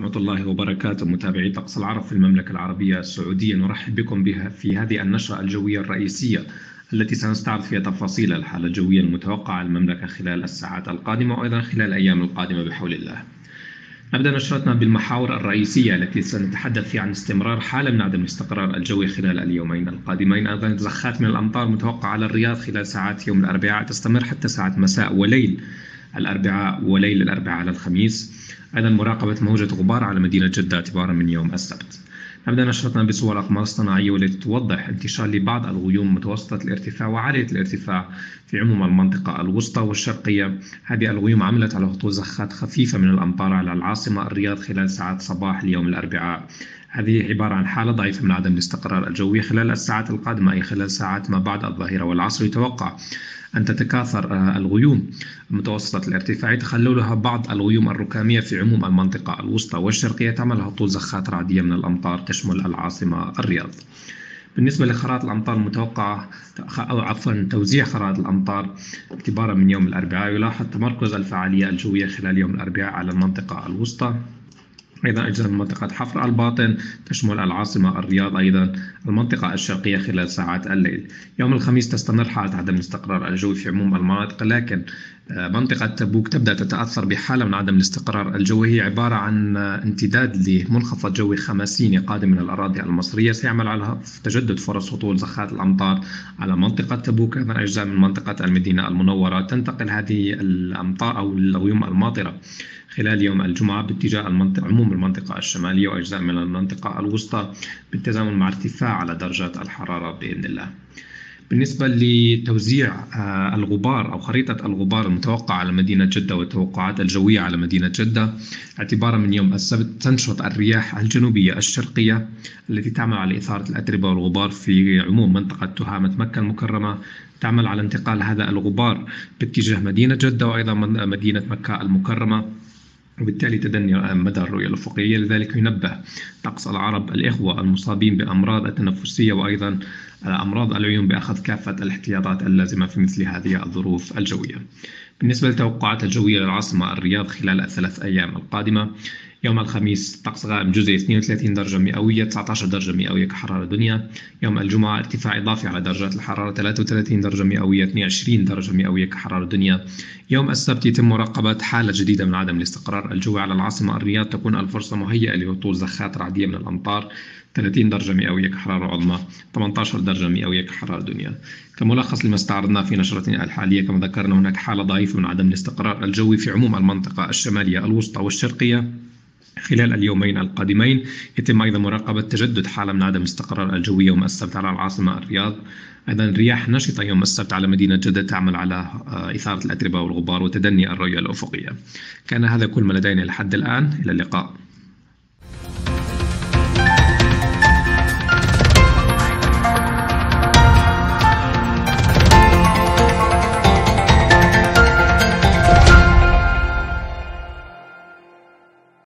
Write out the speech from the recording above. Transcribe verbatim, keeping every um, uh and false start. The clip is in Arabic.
ورحمة الله وبركاته. متابعي طقس العرب في المملكة العربية السعودية، نرحب بكم بها في هذه النشرة الجوية الرئيسية التي سنستعرض فيها تفاصيل الحالة الجوية المتوقعة للمملكة خلال الساعات القادمة وأيضا خلال الأيام القادمة بحول الله. نبدأ نشرتنا بالمحاور الرئيسية التي سنتحدث فيها عن استمرار حالة من عدم الاستقرار الجوي خلال اليومين القادمين. أيضا زخات من الأمطار متوقعة على الرياض خلال ساعات يوم الأربعاء تستمر حتى ساعات مساء وليل الأربعاء وليل الأربعاء على الخميس. أيضا مراقبة موجة غبار على مدينة جدة اعتبارا من يوم السبت. نبدأ نشرتنا بصور أقمار اصطناعية والتي توضح انتشار لبعض الغيوم متوسطة الارتفاع وعالية الارتفاع في عموم المنطقة الوسطى والشرقية. هذه الغيوم عملت على هطول زخات خفيفة من الأمطار على العاصمة الرياض خلال ساعات صباح اليوم الأربعاء. هذه عبارة عن حالة ضعيفة من عدم الاستقرار الجوي خلال الساعات القادمة، أي خلال ساعات ما بعد الظهيرة والعصر. يتوقع أن تتكاثر الغيوم متوسطة الارتفاع تخللها بعض الغيوم الركامية في عموم المنطقة الوسطى والشرقية، تعمل هطول زخات رعدية من الأمطار تشمل العاصمة الرياض. بالنسبة لخرائط الأمطار المتوقعة أو عفوا توزيع خرائط الأمطار اعتبارا من يوم الأربعاء، يلاحظ تمركز الفعالية الجوية خلال يوم الأربعاء على المنطقة الوسطى، أيضا أجزاء من منطقة حفر الباطن تشمل العاصمة الرياض، أيضا المنطقة الشرقية خلال ساعات الليل. يوم الخميس تستمر حالة عدم الاستقرار الجوي في عموم المناطق، لكن منطقة تبوك تبدأ تتأثر بحالة من عدم الاستقرار الجوي، هي عبارة عن امتداد لمنخفض جوي خماسيني قادم من الأراضي المصرية سيعمل على تجدد فرص هطول زخات الأمطار على منطقة تبوك، أيضا أجزاء من منطقة المدينة المنورة. تنتقل هذه الأمطار أو الغيوم الماطرة خلال يوم الجمعة باتجاه المنطقة عموم المنطقة الشمالية وأجزاء من المنطقة الوسطى بالتزامن مع ارتفاع على درجات الحرارة بإذن الله. بالنسبة لتوزيع الغبار أو خريطة الغبار المتوقعة على مدينة جدة والتوقعات الجوية على مدينة جدة، اعتبارا من يوم السبت تنشط الرياح الجنوبية الشرقية التي تعمل على إثارة الأتربة والغبار في عموم منطقة تهامة مكة المكرمة، تعمل على انتقال هذا الغبار باتجاه مدينة جدة وأيضا مدينة مكة المكرمة، وبالتالي تدني مدى الرؤية الأفقية. لذلك ينبه طقس العرب الإخوة المصابين بأمراض التنفسية وأيضا أمراض العيون بأخذ كافة الاحتياطات اللازمة في مثل هذه الظروف الجوية. بالنسبة للتوقعات الجوية للعاصمة الرياض خلال الثلاث أيام القادمة، يوم الخميس طقس غائم جزئي اثنين وثلاثين درجة مئوية تسعة عشر درجة مئوية كحرارة دنيا. يوم الجمعة ارتفاع إضافي على درجات الحرارة ثلاثة وثلاثين درجة مئوية اثنين وعشرين درجة مئوية كحرارة دنيا. يوم السبت يتم مراقبة حالة جديدة من عدم الاستقرار الجوي على العاصمة الرياض، تكون الفرصة مهيئة لهطول زخات رعدية من الأمطار ثلاثين درجة مئوية كحرارة عظمى ثمانية عشر درجة مئوية كحرارة دنيا. كملخص لما استعرضناه في نشرتنا الحالية، كما ذكرنا هناك حالة ضعيفة من عدم الاستقرار الجوي في عموم المنطقة الشمالية الوسطى والشرقية خلال اليومين القادمين. يتم أيضا مراقبة تجدد حالة من عدم الاستقرار الجوي يوم السبت على العاصمة الرياض، أيضا رياح نشطة يوم السبت على مدينة جدة تعمل على إثارة الأتربة والغبار وتدني الرؤية الأفقية. كان هذا كل ما لدينا لحد الآن، إلى اللقاء.